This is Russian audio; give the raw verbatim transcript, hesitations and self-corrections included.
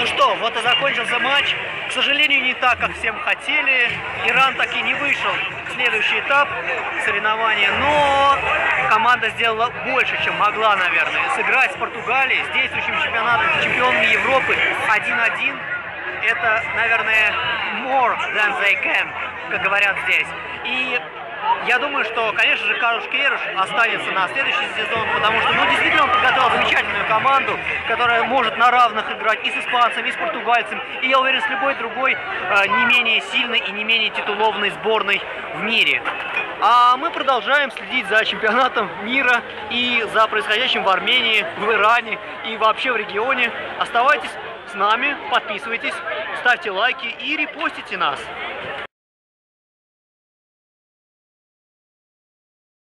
Ну что, вот и закончился матч. К сожалению, не так, как всем хотели. Иран таки не вышел в следующий этап соревнования, но команда сделала больше, чем могла, наверное. Сыграть с Португалией, с действующим чемпионатом, чемпионами Европы один-один. Это, наверное, more than they can, как говорят здесь. И я думаю, что, конечно же, Карлош Квейрош останется на следующий сезон, потому что, ну, действительно, он подготовил замечательную команду, которая может на равных играть и с испанцами, и с португальцем, и, я уверен, с любой другой э, не менее сильной и не менее титулованной сборной в мире. А мы продолжаем следить за чемпионатом мира и за происходящим в Армении, в Иране и вообще в регионе. Оставайтесь с нами, подписывайтесь, ставьте лайки и репостите нас.